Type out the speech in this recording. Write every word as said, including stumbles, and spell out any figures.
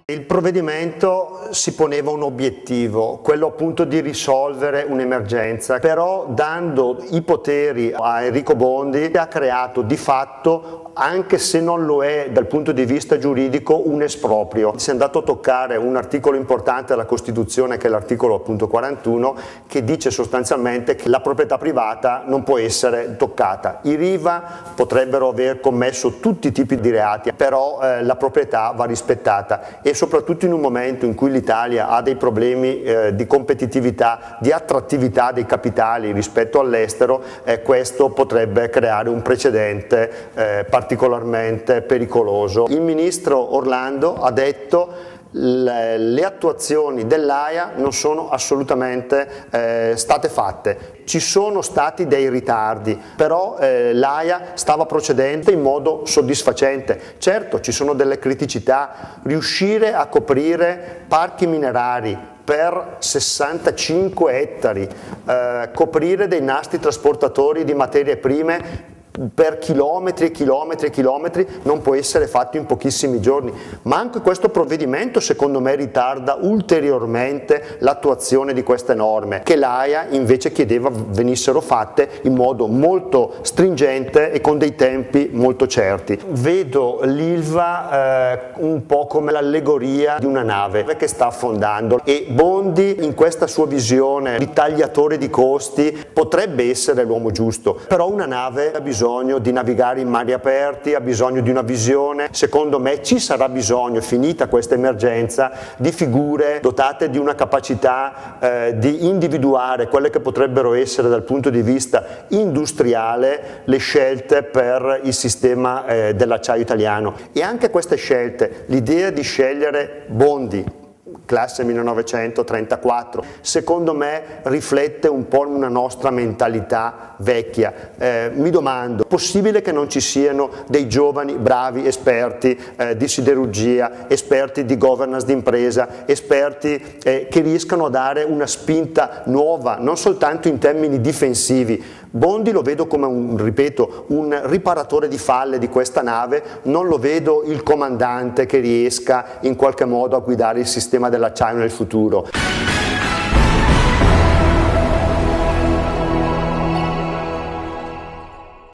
Il provvedimento si poneva un obiettivo, quello appunto di risolvere un'emergenza, però dando i poteri a Enrico Bondi ha creato di fatto, anche se non lo è dal punto di vista giuridico, un esproprio. Si è andato a toccare un articolo importante della Costituzione, che è l'articolo appunto quarantuno, che dice sostanzialmente che la proprietà privata non può essere toccata. I Riva potrebbero aver commesso tutti i tipi di reati, però eh, la proprietà va rispettata, e soprattutto in un momento in cui l'Italia ha dei problemi eh, di competitività, di attrattività dei capitali rispetto all'estero, eh, questo potrebbe creare un precedente eh, particolarmente pericoloso. Il ministro Orlando ha detto le, le attuazioni dell'A I A non sono assolutamente eh, state fatte. Ci sono stati dei ritardi, però eh, l'A I A stava procedendo in modo soddisfacente. Certo, ci sono delle criticità. Riuscire a coprire parchi minerari per sessantacinque ettari, eh, coprire dei nastri trasportatori di materie prime per chilometri e chilometri e chilometri non può essere fatto in pochissimi giorni, ma anche questo provvedimento secondo me ritarda ulteriormente l'attuazione di queste norme, che l'A I A invece chiedeva venissero fatte in modo molto stringente e con dei tempi molto certi. Vedo l'Ilva eh, un po' come l'allegoria di una nave che sta affondando, e Bondi in questa sua visione di tagliatore di costi potrebbe essere l'uomo giusto, però una nave ha bisogno di navigare in mari aperti, ha bisogno di una visione. Secondo me ci sarà bisogno, finita questa emergenza, di figure dotate di una capacità eh, di individuare quelle che potrebbero essere dal punto di vista industriale le scelte per il sistema eh, dell'acciaio italiano. E anche queste scelte, l'idea di scegliere Bondi, classe millenovecentotrentaquattro, secondo me riflette un po' una nostra mentalità vecchia. Eh, mi domando, è possibile che non ci siano dei giovani bravi esperti eh, di siderurgia, esperti di governance d'impresa, esperti eh, che riescano a dare una spinta nuova, non soltanto in termini difensivi. Bondi lo vedo come un, ripeto, un riparatore di falle di questa nave, non lo vedo il comandante che riesca in qualche modo a guidare il sistema dell'acciaio nel futuro.